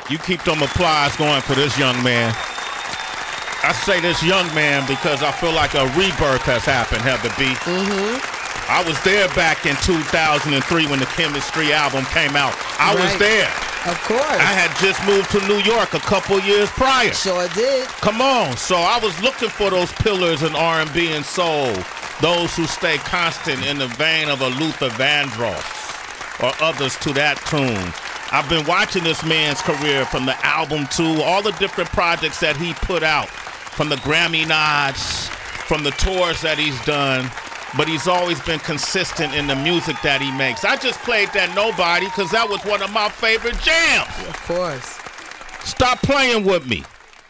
You keep them applause going for this young man. I say this young man because I feel like a rebirth has happened, Heather B. I was there back in 2003 when the Chemistry album came out. I was there. Of course. I had just moved to New York a couple years prior. Sure did. Come on. So I was looking for those pillars in R&B and soul, those who stay constant in the vein of a Luther Vandross or others to that tune. I've been watching this man's career from the album to all the different projects that he put out, from the Grammy nods, from the tours that he's done, but he's always been consistent in the music that he makes. I just played that Nobody because that was one of my favorite jams. Of course. Stop playing with me.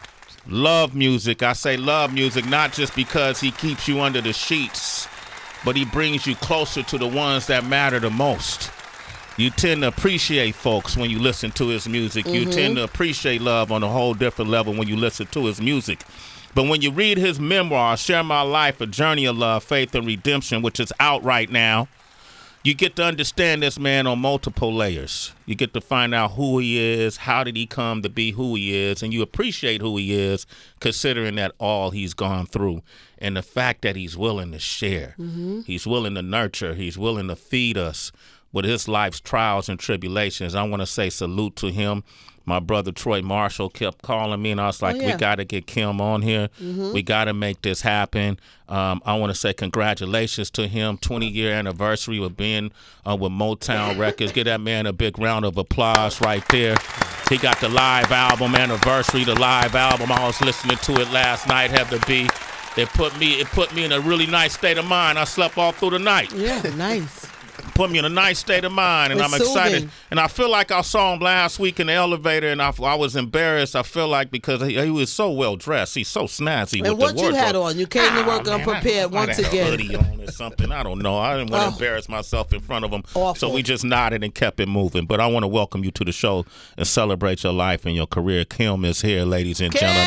Love music. I say love music not just because he keeps you under the sheets, but he brings you closer to the ones that matter the most. You tend to appreciate folks when you listen to his music. You tend to appreciate love on a whole different level when you listen to his music. But when you read his memoir, Share My Life, A Journey of Love, Faith, and Redemption, which is out right now, you get to understand this man on multiple layers. You get to find out who he is, how did he come to be who he is, and you appreciate who he is, considering that all he's gone through. And the fact that he's willing to share, he's willing to nurture, he's willing to feed us with his life's trials and tribulations. I want to say salute to him. My brother Troy Marshall kept calling me, and I was like, we got to get Kim on here. We got to make this happen. I want to say congratulations to him. 20-year anniversary of being with Motown Records. Give that man a big round of applause right there. He got the live album anniversary, the live album. I was listening to it last night, Heather B. It put me in a really nice state of mind. I slept all through the night. Yeah, nice. Put me in a nice state of mind, and I'm excited. And I feel like I saw him last week in the elevator, and I was embarrassed. I feel like because he was so well dressed, he's so snazzy. And with what the you wardrobe. had on? You came to work unprepared once again. A hoodie on or something. I don't know. I didn't want to embarrass myself in front of him, so we just nodded and kept it moving. But I want to welcome you to the show and celebrate your life and your career. Kim is here, ladies and gentlemen.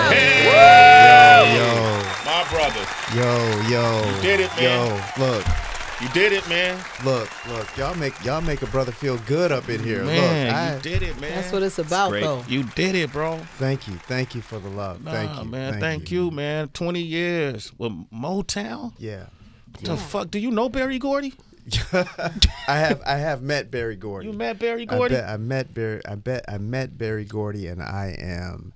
Hey. Yo, my brother. Yo, you did it, man. Yo, look. You did it, man. Look, y'all make a brother feel good up in here. Man, you did it, man. That's what it's about, though. You did it, bro. Thank you for the love. Thank you, man. Thank you, man. 20 years with Motown. Yeah. The fuck? Do you know Berry Gordy? I have met Berry Gordy. You met Berry Gordy? I met Berry Gordy, and I am.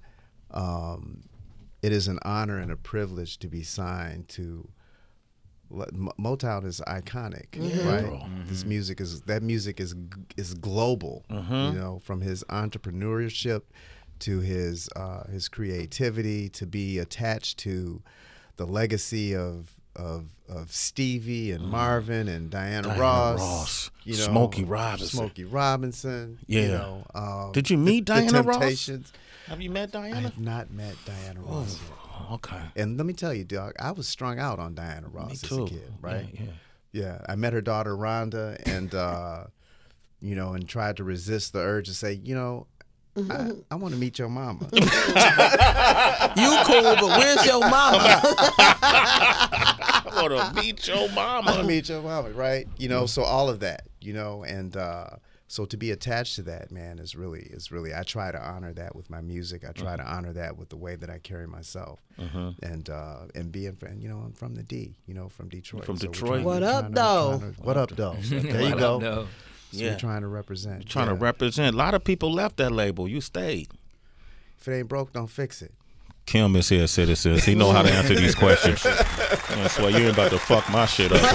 It is an honor and a privilege to be signed to. Motown is iconic, right? This music is global. You know, from his entrepreneurship to his creativity, to be attached to the legacy of Stevie and Marvin and Diana Ross. You know, Smokey Robinson. Yeah. You know, did you meet Diana Ross? Temptations. Have you met Diana? I have not met Diana Ross yet. Okay. And let me tell you, dog, I was strung out on Diana Ross as a kid, right? Yeah. I met her daughter Rhonda, and you know, and tried to resist the urge to say, you know, I want to meet your mama. You cool, but where's your mama? I want to meet your mama. I want to meet your mama, right? You know, so all of that, you know, and so to be attached to that, man, is really. I try to honor that with my music. I try to honor that with the way that I carry myself, and being, you know, I'm from the D, you know, from Detroit. From Detroit. What up, though? What up, though? There you go. So we're trying to represent. Trying to represent. A lot of people left that label. You stayed. If it ain't broke, don't fix it. Kim is here, citizens. He know how to answer these questions. I swear you ain't about to fuck my shit up.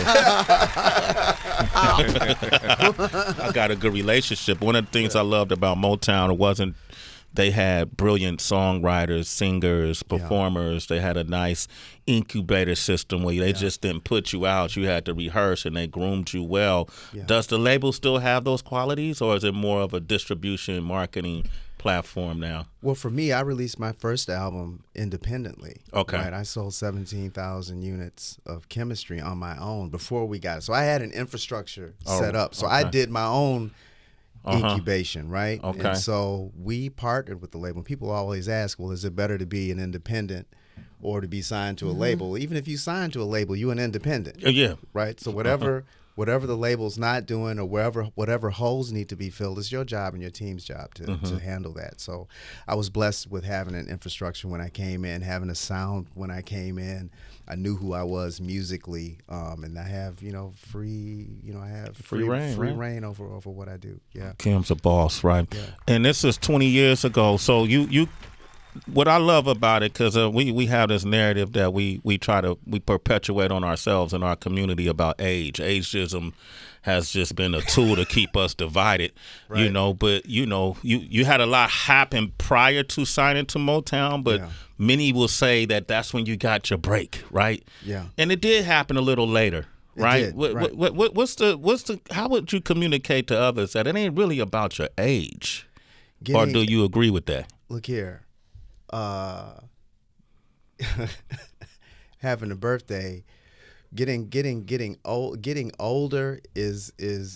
I got a good relationship. One of the things I loved about Motown wasn't they had brilliant songwriters, singers, performers. They had a nice incubator system where they just didn't put you out. You had to rehearse, and they groomed you well. Does the label still have those qualities, or is it more of a distribution marketing platform now? Well, for me, I released my first album independently. Okay. Right? I sold 17,000 units of Chemistry on my own before we got it. So I had an infrastructure set up. So I did my own incubation, right? Okay. And so we partnered with the label. People always ask, well, is it better to be an independent or to be signed to a label? Even if you sign to a label, you're an independent. Yeah. Right? So whatever whatever the label's not doing or whatever holes need to be filled, it's your job and your team's job to handle that. So I was blessed with having an infrastructure when I came in, having a sound when I came in. I knew who I was musically, and I have free reign over what I do. Yeah, Kim's a boss, right? Yeah. And this is 20 years ago. So you what I love about it, because we have this narrative that we perpetuate on ourselves and our community about age. Ageism has just been a tool to keep us divided, right. But you had a lot happen prior to signing to Motown, but many will say that that's when you got your break, right? Yeah, and it did happen a little later. Right? Right. What's the how would you communicate to others that it ain't really about your age, or do you agree with that? Look here. Having a birthday, getting older is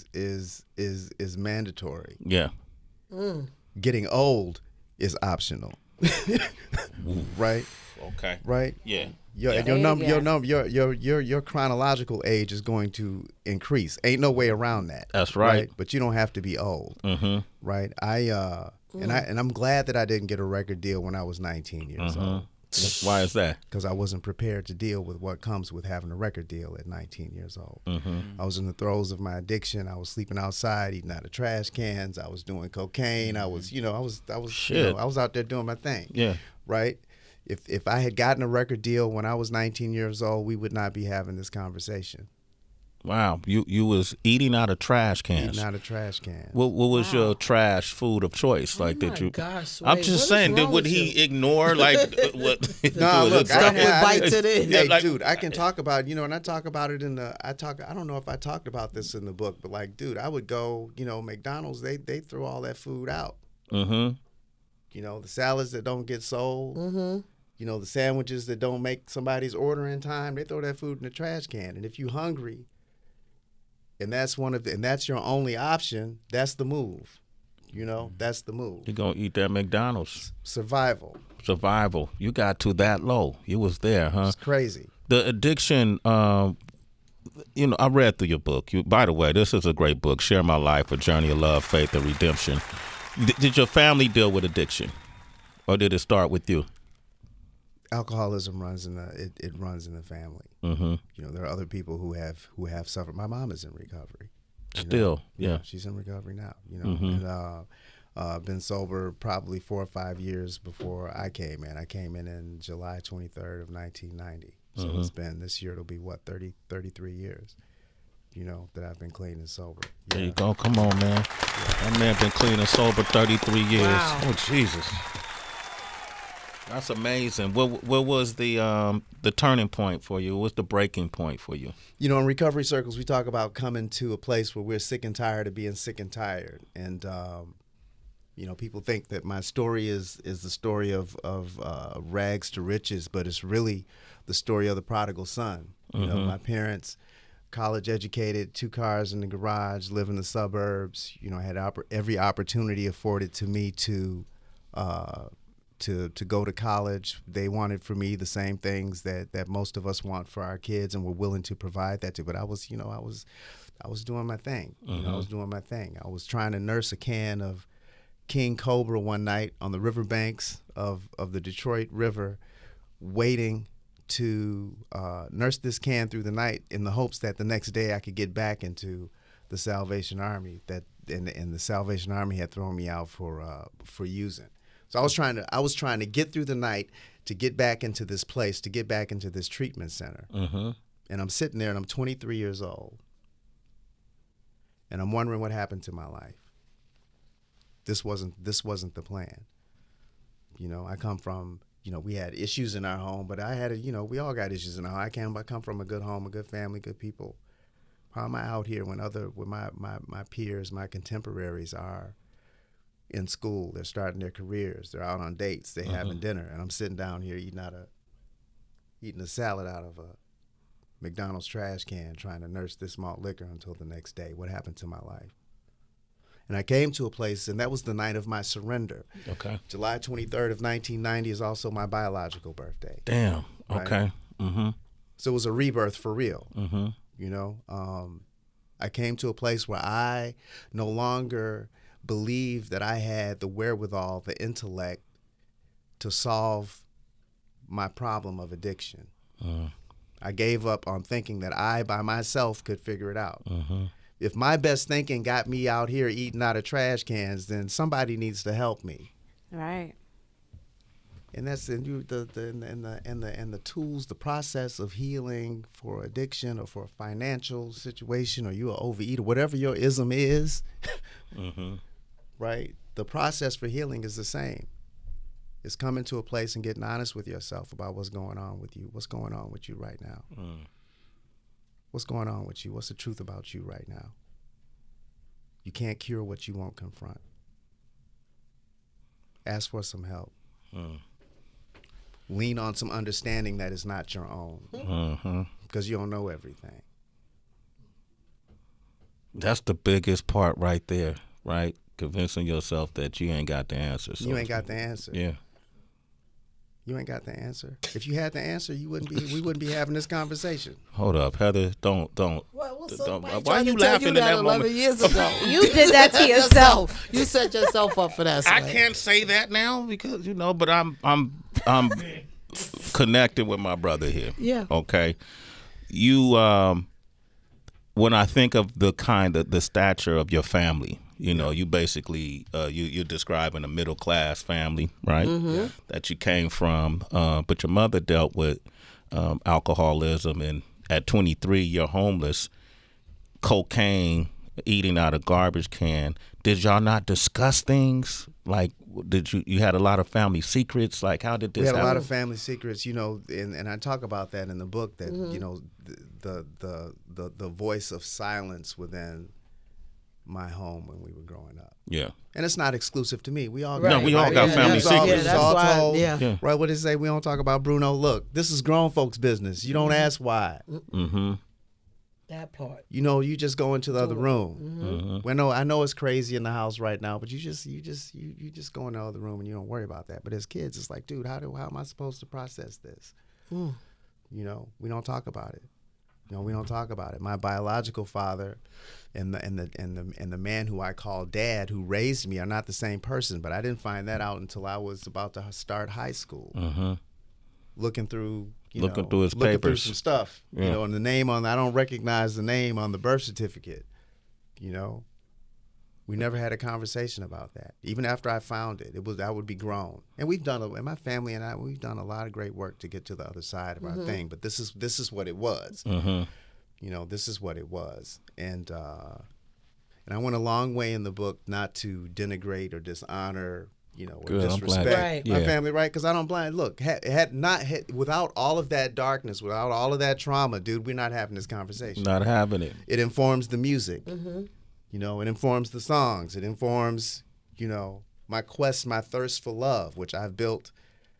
mandatory. Yeah. Getting old is optional. Right? Okay. Right? Yeah. Your chronological age is going to increase. Ain't no way around that. That's right. But you don't have to be old. Mm-hmm. Right? And I'm glad that I didn't get a record deal when I was 19 years old. Why is that? Because I wasn't prepared to deal with what comes with having a record deal at 19 years old. I was in the throes of my addiction. I was sleeping outside, eating out of trash cans. I was doing cocaine. I was out there doing my thing. Yeah. Right? If I had gotten a record deal when I was 19 years old, we would not be having this conversation. Wow, you was eating out of trash cans. Eating out of trash cans. What was your trash food of choice? Like that you? Gosh, I'm just saying. Would he ignore like what? No, look, stuff with bites in it. Hey, dude, I can talk about and I talk about it in the. I don't know if I talked about this in the book, but like, dude, I would go. McDonald's they throw all that food out. Mm-hmm. The salads that don't get sold. Mm-hmm. The sandwiches that don't make somebody's order in time. They throw that food in the trash can. And if you hungry. And that's that's your only option. That's the move, That's the move. You're gonna eat that McDonald's. Survival. You got to that low. You was there, huh? It's crazy. The addiction. I read through your book. By the way, this is a great book. Share My Life: A Journey of Love, Faith, and Redemption. Did your family deal with addiction, or did it start with you? Alcoholism runs in the family. Mm-hmm. There are other people who have suffered. My mom is in recovery. Still, yeah, she's in recovery now. Mm-hmm. And been sober probably 4 or 5 years before I came in. I came in July 23rd of 1990. So it's been this year. It'll be 33 years. That I've been clean and sober. Yeah. There you go. Come on, man. That man been clean and sober 33 years. Wow. Oh Jesus. That's amazing. What was the turning point for you? What's the breaking point for you? In recovery circles, we talk about coming to a place where we're sick and tired of being sick and tired. And, people think that my story is the story of rags to riches, but it's really the story of the prodigal son. My parents, college educated, 2 cars in the garage, live in the suburbs, had every opportunity afforded to me to go to college. They wanted for me the same things that most of us want for our kids, and we're willing to provide that to. But I was doing my thing. I was doing my thing. I was trying to nurse a can of King Cobra one night on the riverbanks of the Detroit River, waiting to nurse this can through the night in the hopes that the next day I could get back into the Salvation Army. And the Salvation Army had thrown me out for using. So I was trying to get through the night to get back into this place, to get back into this treatment center. Mm-hmm. And I'm sitting there and I'm 23 years old. And I'm wondering what happened to my life. This wasn't the plan. I come from, we had issues in our home, but I had we all got issues in our home. I come from a good home, a good family, good people. How am I out here when my peers, my contemporaries are in school, they're starting their careers, they're out on dates, they're having dinner, and I'm sitting down here eating a salad out of a McDonald's trash can, trying to nurse this malt liquor until the next day. What happened to my life? And I came to a place, and that was the night of my surrender. Okay. July 23rd of 1990 is also my biological birthday. Damn. Right? Okay. Mm-hmm. So it was a rebirth for real. Mm-hmm. I came to a place where I no longer believed that I had the wherewithal, the intellect to solve my problem of addiction. I gave up on thinking that I by myself could figure it out. If my best thinking got me out here eating out of trash cans, then somebody needs to help me. Right. And that's the tools, the process of healing for addiction or for a financial situation, or you an overeater, whatever your ism is, right? The process for healing is the same. It's coming to a place and getting honest with yourself about what's going on with you. What's going on with you right now? What's going on with you? What's the truth about you right now? You can't cure what you won't confront. Ask for some help. Lean on some understanding that is not your own, because you don't know everything. That's the biggest part right there, right? Convincing yourself that you ain't got the answer. You ain't got the answer. Yeah. You ain't got the answer. If you had the answer, we wouldn't be having this conversation. Hold up, Heather. Don't. Why are you laughing in that 11 moment? years ago. You did that to yourself. You set yourself up for that. I Sway. can't say that now because but I'm connected with my brother here. Yeah. Okay. You when I think of the stature of your family, you basically you're describing a middle class family, right? That you came from, but your mother dealt with alcoholism, and at 23 you're homeless, cocaine, eating out of garbage can. Did y'all not discuss things? Like, did you had a lot of family secrets? Like, how did this happen? We had a lot of family secrets, and I talk about that in the book, that the voice of silence within my home when we were growing up. Yeah. And it's not exclusive to me. We all got family secrets. Yeah, that's why. Yeah. Right, what did they say? We don't talk about Bruno. Look, this is grown folks' business. You don't ask why. That part. You just go into the other room. Well, no, I know it's crazy in the house right now, but you just go in the other room and you don't worry about that. But as kids, it's like, dude, how am I supposed to process this? We don't talk about it. We don't talk about it. My biological father and the man who I call dad, who raised me, are not the same person. But I didn't find that out until I was about to start high school. Looking through his papers, through some stuff, and the name I don't recognize the name on the birth certificate. We never had a conversation about that. Even after I found it, I would be grown. And and my family and we've done a lot of great work to get to the other side of our thing. But this is what it was. This is what it was. And I went a long way in the book not to denigrate or dishonor, or disrespect my family, right? Because I don't blind. Look, without all of that darkness, without all of that trauma, dude, we're not having this conversation. Not having it. It informs the music. It informs the songs. It informs, my quest, my thirst for love, which I've built,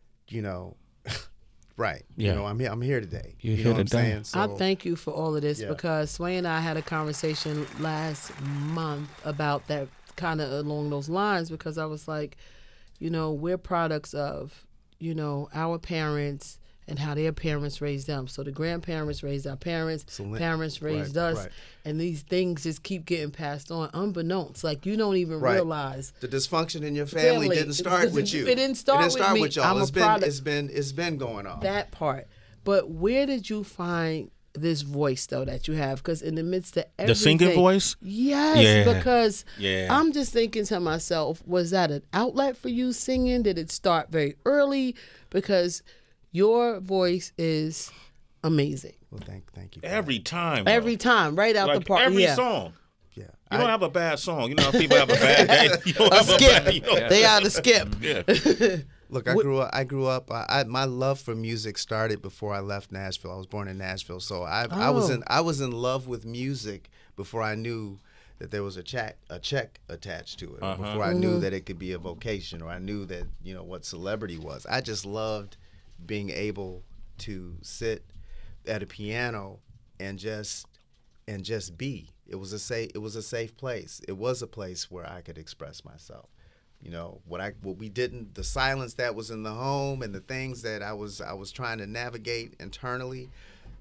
right. Yeah. I'm here today. You're you here know what today. I'm saying? So, I thank you for all of this because Sway and I had a conversation last month about that, kind of along those lines, because I was like, we're products of, our parents and how their parents raised them. So the grandparents raised our parents, parents raised us, and these things just keep getting passed on unbeknownst. Like, you don't even realize. The dysfunction in your family didn't start with you. It didn't start with y'all. It's been going on. That part. But where did you find this voice, though, that you have? Because in the midst of everything. The singing voice? Yes, because I'm just thinking to myself, was that an outlet for you singing? Did it start very early? Because your voice is amazing. Well, thank you. Every time, right out the park. Every song. Yeah. You don't have a bad song. People have a bad day. You don't have skip. They ought to skip. Yeah. Look, I grew up. My love for music started before I left Nashville. I was born in Nashville, so I was in love with music before I knew that there was a check attached to it. Before I knew that it could be a vocation, or I knew that what celebrity was. I just loved being able to sit at a piano and just be. It was a safe place. It was a place where I could express myself. What we didn't, the silence that was in the home and the things that I was trying to navigate internally,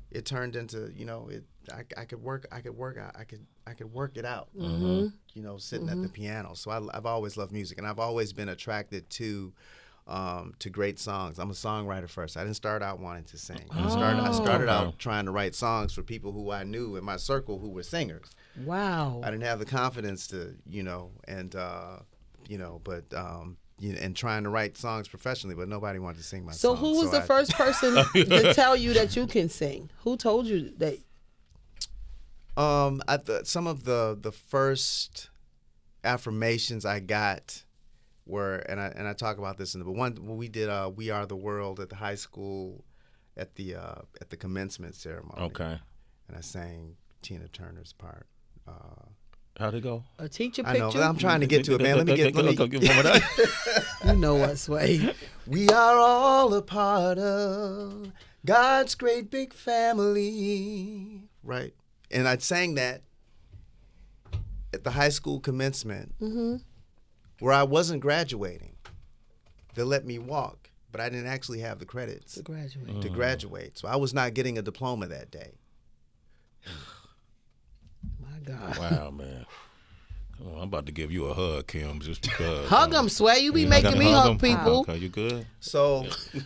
it turned into, you know, I could work it out. Mm-hmm. You know, sitting at the piano. So I've always loved music, and I've always been attracted to great songs. I'm a songwriter first. I didn't start out wanting to sing. I started out trying to write songs for people who I knew in my circle who were singers. Wow. I didn't have the confidence to, you know, and you know, but and trying to write songs professionally, but nobody wanted to sing my songs. So who was the first person to tell you that you can sing? Who told you that? Some of the first affirmations I got were, and I talk about this but one when we did We Are the World at the high school at the commencement ceremony. Okay. And I sang Tina Turner's part. How'd it go? A teacher I picked know, you? but I'm trying to get to it, man. Let me get You know us, Sway. We are all a part of God's great big family. Right. And I sang that at the high school commencement where I wasn't graduating. They let me walk, but I didn't actually have the credits To graduate. So I was not getting a diploma that day. My God. Wow, man. Come on, I'm about to give you a hug, Kim, just because. Hug them, Sway. You be making me hug people. Okay, you good? So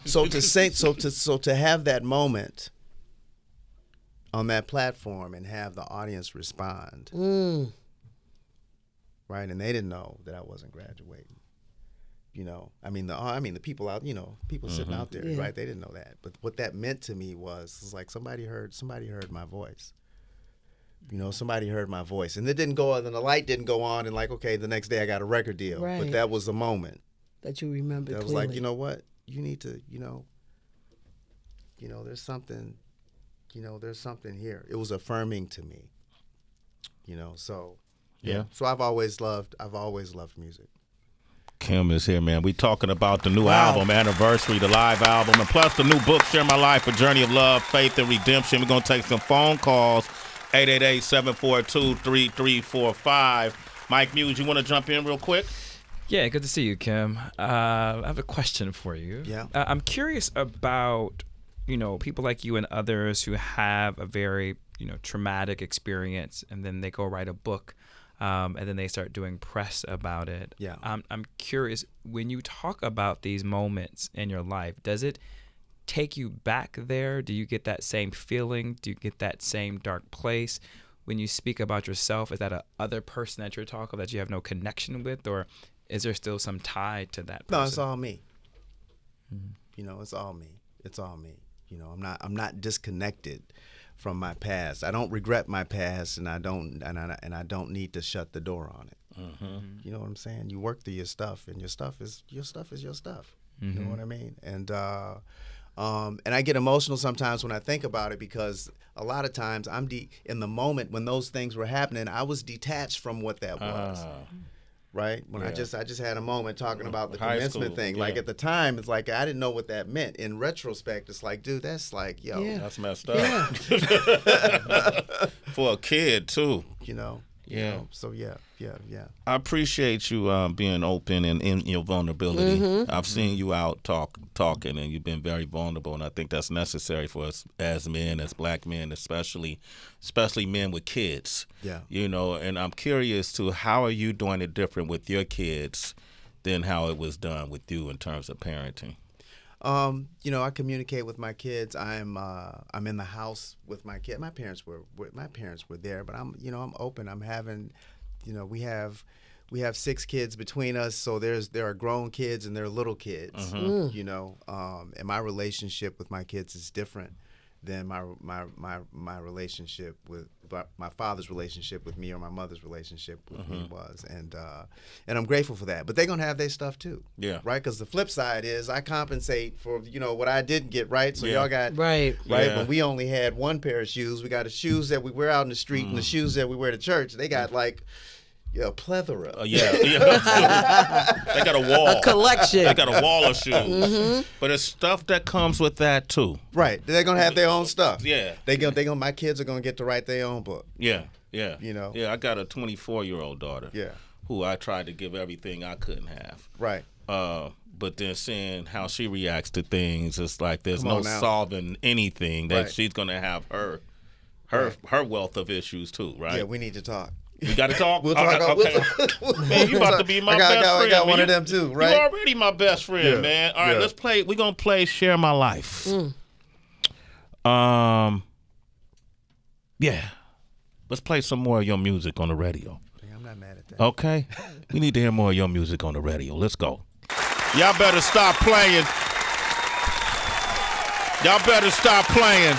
to have that moment on that platform and have the audience respond, right? And they didn't know that I wasn't graduating. You know, I mean the people out, you know, people sitting out there, right? They didn't know that, but what that meant to me was like somebody heard my voice. You know, somebody heard my voice, and it didn't go on, and the light didn't go on, and like, okay, the next day I got a record deal. Right. But that was the moment that you remember. that was like, you know what, you need to, you know, there's something here. It was affirming to me. You know, so Yeah. So I've always loved music. Kim is here, man. We talking about the new album, Anniversary, the live album, and plus the new book, Share My Life, A Journey of Love, Faith, and Redemption. We're going to take some phone calls, 888-742-3345. Mike Muse, you want to jump in real quick? Yeah, good to see you, Kim. I have a question for you. Yeah. I'm curious about, you know, people like you and others who have a very, you know, traumatic experience, and then they go write a book. And then they start doing press about it. Yeah. I'm curious, when you talk about these moments in your life, does it take you back there? Do you get that same feeling? Do you get that same dark place? When you speak about yourself, is that a other person that you're talking that you have no connection with, or is there still some tie to that person? No, it's all me. You know, it's all me. It's all me. You know, I'm not disconnected from my past. I don't regret my past, and I don't need to shut the door on it. You know what I'm saying? You work through your stuff, and your stuff is your stuff. You know what I mean? And I get emotional sometimes when I think about it, because a lot of times in the moment when those things were happening, I was detached from what that was. Right? When I just had a moment talking about the commencement thing. Like at the time, it's like I didn't know what that meant. In retrospect, it's like, dude, that's like, yo. Yeah. That's messed up. For a kid, too. You know? Yeah. You know? So, yeah. I appreciate you being open and in your vulnerability. I've seen you out talking, and you've been very vulnerable, and I think that's necessary for us as men, as black men, especially men with kids. Yeah. You know, and I'm curious to how are you doing it different with your kids than how it was done with you in terms of parenting? You know, I communicate with my kids. I'm in the house with my kid. My parents were there, but I'm open. I'm having, you know, we have 6 kids between us, so there are grown kids and there are little kids. You know, and my relationship with my kids is different than my relationship with my father's relationship with me, or my mother's relationship with me was, and I'm grateful for that. But they're gonna have their stuff too, right? Because the flip side is I compensate for, you know, what I didn't get, right? So y'all got right. When we only had one pair of shoes, we got the shoes that we wear out in the street and the shoes that we wear to church. They got like a plethora. They got a wall. A collection. They got a wall of shoes. But it's stuff that comes with that too. Right. They're gonna have their own stuff. Yeah. My kids are gonna get to write their own book. Yeah. You know. Yeah, I got a 24-year-old daughter. Yeah. Who I tried to give everything I couldn't have. Right. but then seeing how she reacts to things, it's like there's Come no on now. solving anything. That Right. she's gonna have her wealth of issues too, right? Yeah, we need to talk. We got to talk. We'll talk. Okay. We'll Man, you about to be my best friend. I got one man. of them too, right? You already my best friend, Yeah. man. All right, Yeah. let's play. We're gonna play "Share My Life." Yeah. Let's play some more of your music on the radio. I'm not mad at that. Okay? We need to hear more of your music on the radio. Let's go. Y'all better stop playing. Y'all better stop playing.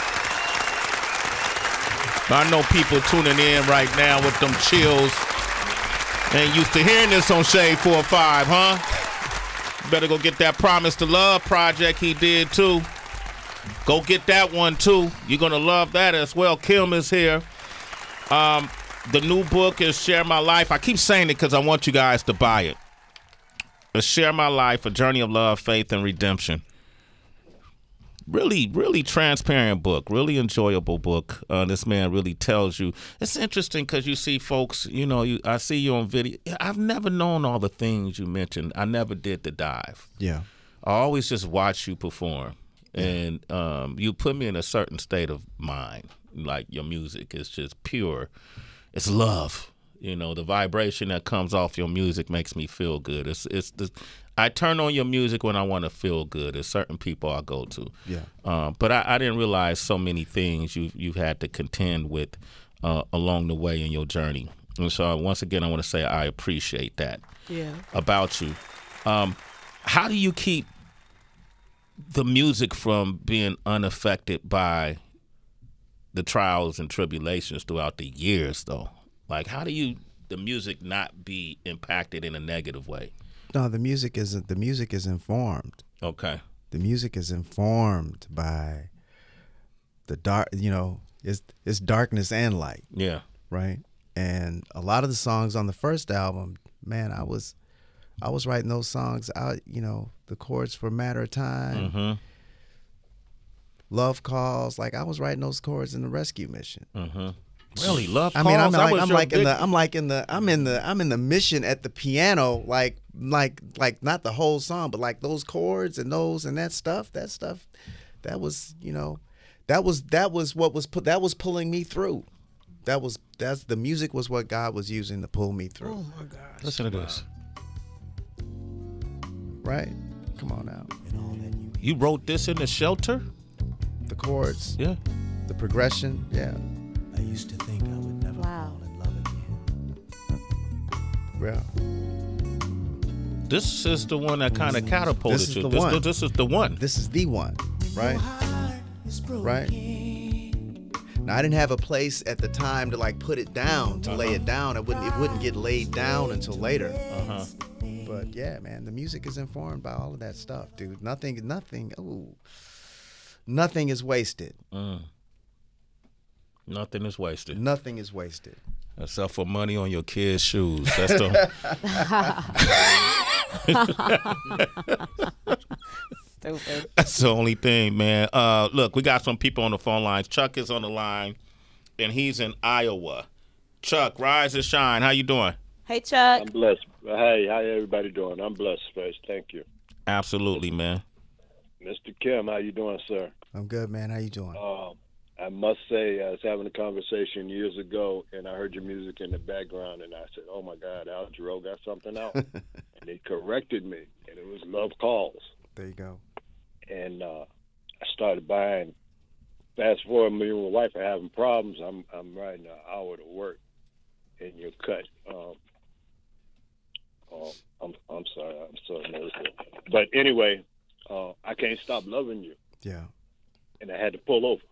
I know people tuning in right now with them chills. Ain't used to hearing this on Shade 4-5, huh? Better go get that Promise to Love project he did too. Go get that one too. You're gonna love that as well. Kim is here. The new book is Share My Life. I keep saying it because I want you guys to buy it. It's Share My Life, A Journey of Love, Faith, and Redemption. Really, really transparent book. Really enjoyable book. This man really tells you. It's interesting because you see folks, you know, I see you on video. I've never known all the things you mentioned. I never did the dive. Yeah. I always just watch you perform. And you put me in a certain state of mind. Like your music is just pure. It's love. You know, the vibration that comes off your music makes me feel good. I turn on your music when I want to feel good. There's certain people I go to. Yeah. But I didn't realize so many things you've had to contend with along the way in your journey. And so once again, I want to say I appreciate that about you. How do you keep the music from being unaffected by the trials and tribulations throughout the years, though? Like, how do the music not be impacted in a negative way? No, the music is informed. Okay. The music is informed by the dark. You know, it's darkness and light. Yeah. Right. And a lot of the songs on the first album, man, I was writing those songs out. You know, the chords for "Matter of Time," Mm-hmm. "Love Calls." Like I was writing those chords in the rescue mission. Mm-hmm. Really, Love I Calls? mean, I'm in the mission at the piano, like not the whole song, but like those chords and that stuff, that was, you know, that was pulling me through. That's the music was what God was using to pull me through. Oh my gosh. Listen to this. Right? Come on now. You wrote this in the shelter? The chords, Yeah. the progression, yeah. I used to think I would never Wow. fall in love again. Yeah. This is the one that kind of catapulted This is you. the one. This is the one. This is the one, right? Right. Now I didn't have a place at the time to like put it down, to lay it down. It wouldn't get laid down until later. Uh-huh. But yeah, man, the music is informed by all of that stuff, dude. Nothing is wasted. Nothing is wasted. Nothing is wasted. Except for money on your kids' shoes. That's the Stupid. that's the only thing, man. Look, we got some people on the phone lines. Chuck is on the line, and he's in Iowa. Chuck, rise and shine. How you doing? Hey, Chuck. I'm blessed. Hey, how everybody doing? I'm blessed, first. Thank you. Absolutely, man. Mr. Kim, how you doing, sir? I'm good, man. How you doing? I must say, I was having a conversation years ago, and I heard your music in the background, and I said, oh, my God, Al Jarreau got something out. And he corrected me, and it was Love Calls. There you go. And I started buying. Fast forward, me and my wife are having problems. I'm riding an hour to work, and you're cut. I'm sorry. I'm so nervous. But anyway, I can't stop loving you. Yeah. And I had to pull over.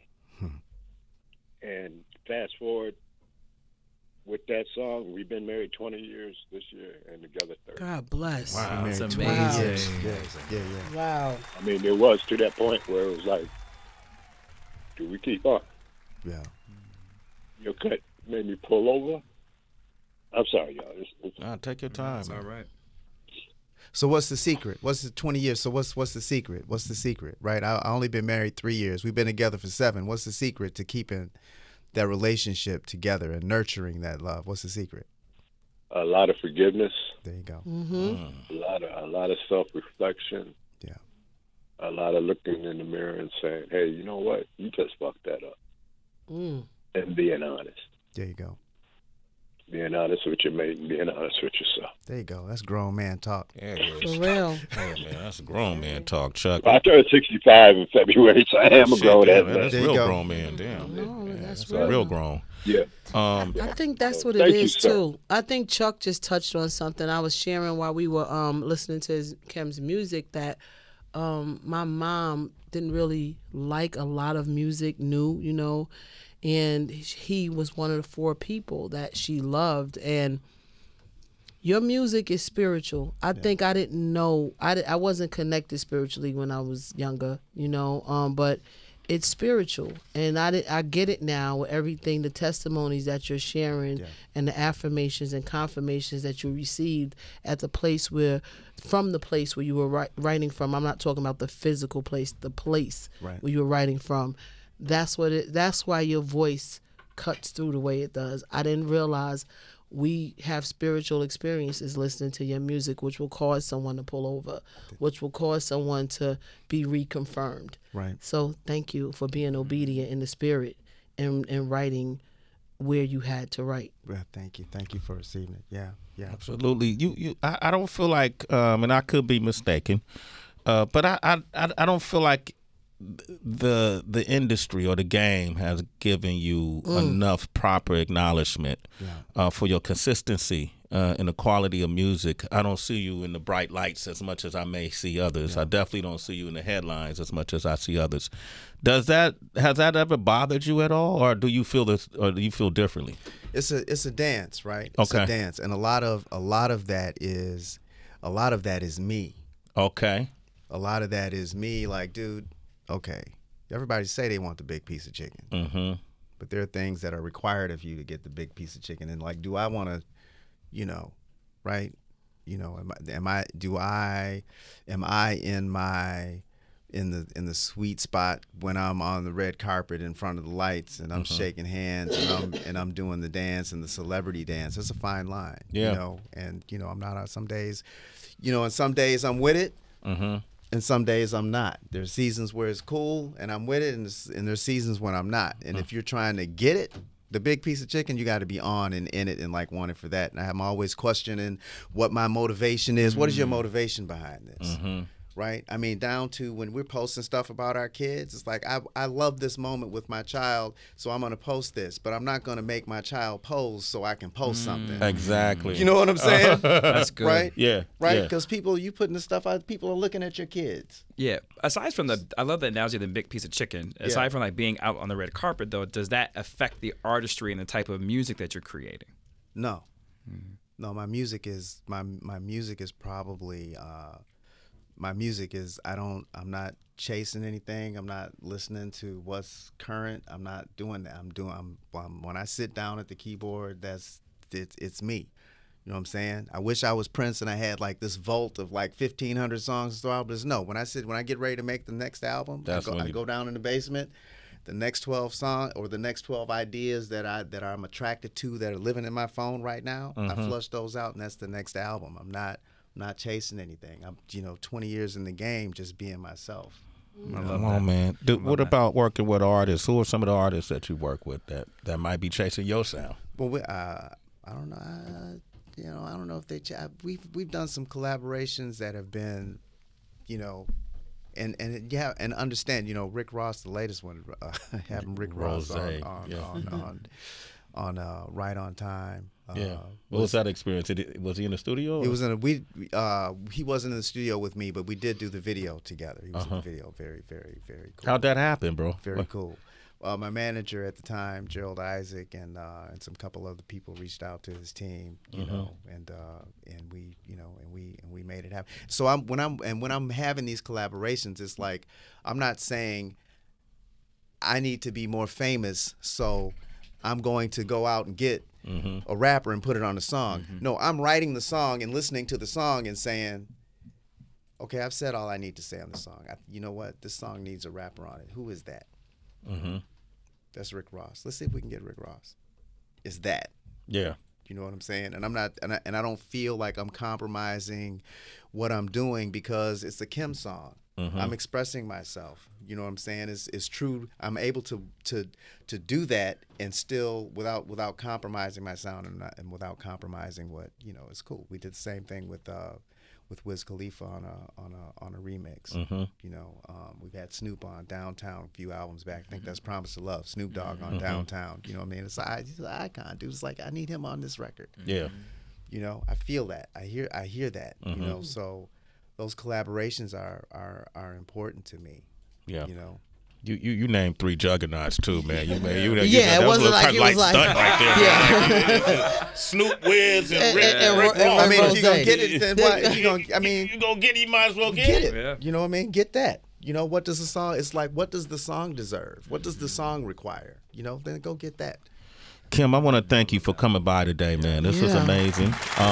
And fast forward with that song, we've been married 20 years this year and together 30. God bless. Wow, that's Married amazing. 20 years. Yeah. Wow. I mean, it was to that point where it was like, do we keep on? Yeah. Your cut made me pull over. I'm sorry, y'all. Take your time. That's all right. So what's the secret? What's the 20 years? So what's the secret? What's the secret? Right? I only been married 3 years. We've been together for 7. What's the secret to keeping that relationship together and nurturing that love? What's the secret? a lot of forgiveness, There you go. a lot of self-reflection, Yeah. a lot of looking in the mirror and saying, hey, you know what? You just fucked that up. And being honest. There you go. Being honest with your mate and being honest with yourself. There you go. That's grown man talk. Yeah, it is. For real. Oh, man, that's a grown man talk, Chuck. I turned 65 in February, so I am a Shit, grown yeah, ass man, man. that's There you real go. grown man. Damn. No, Yeah, that's a real real. grown. Yeah. I think that's what it Thank you, is sir. too. I think Chuck just touched on something I was sharing while we were listening to Kim's music, that my mom didn't really like a lot of music new, you know, and he was one of the 4 people that she loved. And your music is spiritual. I think I didn't know, I wasn't connected spiritually when I was younger, you know, but it's spiritual, and I get it now with everything, the testimonies that you're sharing, and the affirmations and confirmations that you received at the place where, from the place where you were writing from. I'm not talking about the physical place, the place Right. where you were writing from. That's why your voice cuts through the way it does. I didn't realize we have spiritual experiences listening to your music, which will cause someone to pull over, which will cause someone to be reconfirmed. Right. So thank you for being obedient in the spirit and writing where you had to write. Yeah, thank you. Thank you for receiving it. Yeah. Yeah. Absolutely. I don't feel like, and I could be mistaken, but I don't feel like the industry or the game has given you enough proper acknowledgement for your consistency and the quality of music. I don't see you in the bright lights as much as I may see others. I definitely don't see you in the headlines as much as I see others. Has that ever bothered you at all, or do you feel this, or do you feel differently? It's a dance, right? It's a dance, and a lot of that is me. Okay. A lot of that is me. Like, dude, okay, everybody say they want the big piece of chicken, but there are things that are required of you to get the big piece of chicken. And like, do I want to, you know, right? You know, am I in the sweet spot when I'm on the red carpet in front of the lights and I'm shaking hands and I'm doing the dance and the celebrity dance? It's a fine line, Yeah. you know. And you know, I'm not on some days, you know, and some days I'm with it. And some days I'm not. There's seasons where it's cool and I'm with it, and there's seasons when I'm not. And if you're trying to get it, the big piece of chicken, you got to be on and in it and like wanting for that. And I'm always questioning what my motivation is. What is your motivation behind this? Right? I mean, down to when we're posting stuff about our kids, it's like, I love this moment with my child, so I'm going to post this, but I'm not going to make my child pose so I can post something. Exactly. You know what I'm saying? That's good. Right? Yeah. Right? Yeah. Because you putting the stuff out, people are looking at your kids. Yeah. Aside from I love the analogy of the big piece of chicken. Aside from like being out on the red carpet, though, does that affect the artistry and the type of music that you're creating? No. No, my music is probably I'm not chasing anything. I'm not listening to what's current. I'm not doing that. When I sit down at the keyboard, it's me. You know what I'm saying? I wish I was Prince and I had like this vault of like 1,500 songs to throw out. But no, when I get ready to make the next album, I go down in the basement. The next 12 songs or the next 12 ideas that I'm attracted to that are living in my phone right now, I flush those out, and that's the next album. I'm not chasing anything. I'm 20 years in the game, just being myself. Come on, man. Dude, what about working with artists? Who are some of the artists that you work with that might be chasing your sound? Well, I don't know. I don't know if we've done some collaborations that have been, and understand, Rick Ross, the latest one, having Rick Ross on Right on Time. What was that experience? Was he in the studio? He was he wasn't in the studio with me, but we did do the video together. He was in the video. Very, very, very cool. How'd that happen, bro? Very cool. My manager at the time, Gerald Isaac, and some couple other people reached out to his team, and we made it happen. So when I'm having these collaborations, it's like I'm not saying I need to be more famous, so I'm going to go out and get a rapper and put it on a song. No, I'm writing the song and listening to the song and saying, okay, I've said all I need to say on the song. You know what? This song needs a rapper on it. Who is that? That's Rick Ross. Let's see if we can get Rick Ross. It's that. Yeah. You know what I'm saying? And I'm not, and I don't feel like I'm compromising what I'm doing because it's a Kim song. I'm expressing myself. You know what I'm saying? It's true. I'm able to do that and still without compromising my sound and without compromising what, you know, it's cool. We did the same thing with Wiz Khalifa on a remix. You know, we've had Snoop on Downtown a few albums back. I think that's Promise to Love. Snoop Dogg on Downtown. You know what I mean? He's an icon, dude. It's like I need him on this record. Yeah. You know, I feel that. I hear that. You know, so those collaborations are important to me. Yeah. You know. You named 3 juggernauts too, man. You yeah, it wasn't like he was like stunt right there. Yeah. Snoop, Wiz, and Rick Ross. I mean, if you're gonna get it, then why? If you're gonna get it, you might as well get it. Yeah. You know what I mean? Get that. You know, what does the song? It's like, what does the song deserve? What does the song require? You know, then go get that. Kim, I want to thank you for coming by today, man. This was amazing.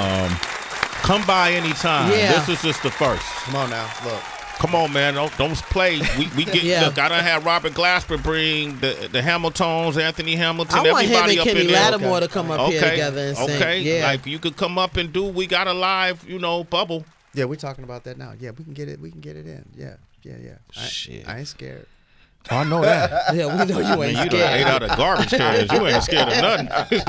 Come by anytime. This is just the first. Come on now, look. Come on, man. Don't play. We get look. I done had Robert Glasper bring the Hamiltons, Anthony Hamilton, I want everybody him and up Kenny in there. Lattimore to come up here together and sing. Okay. Yeah. Like you could come up and do. We got a live, you know, bubble. Yeah, we're talking about that now. Yeah, we can get it. We can get it in. Yeah. Shit. I ain't scared. Oh, I know that. Yeah, we know you ain't You done scared. ate out of garbage cans. You ain't scared of nothing.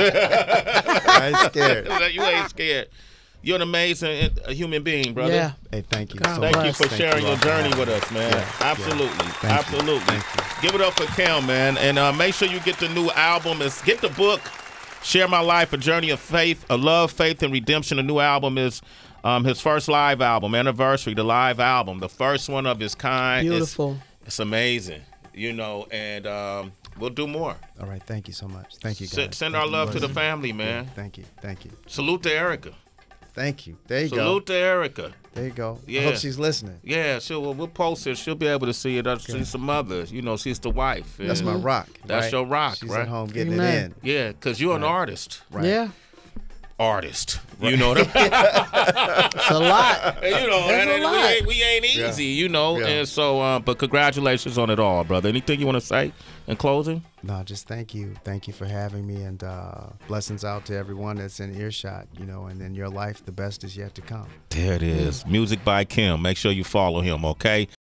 I ain't scared. You ain't scared. You're an amazing human being, brother. Yeah. Hey, thank you. God so Thank much. you for Thank sharing you your all for journey having with me. us, man. Yeah, Absolutely. Thank Absolutely. You. Thank you. Give it up for Kim, man. And make sure you get the new album. Get the book, Share My Life, A Journey of Faith, A Love, Faith, and Redemption. The new album is his first live album, Anniversary, the live album, the first one of its kind. Beautiful. It's amazing, you know, and we'll do more. All right. Thank you so much. Thank you, guys. Send our love to the family, man. Yeah, thank you. Thank you. Salute to Erica. Thank you. There you go. Salute to Erica. There you go. Yeah. I hope she's listening. Yeah, we'll post it. She'll be able to see it. She's the mother. You know, she's the wife. That's my rock. That's right? your rock, She's right? at home getting Amen. it in. Yeah, because you're an artist. Right. Yeah. Artist. You know what I mean? It's a lot. You know, That's a lot. we ain't easy, you know. Yeah. And so, but congratulations on it all, brother. Anything you want to say in closing? No, just thank you. Thank you for having me, and blessings out to everyone that's in earshot, you know, and in your life, the best is yet to come. There it is. Music by Kim. Make sure you follow him, okay?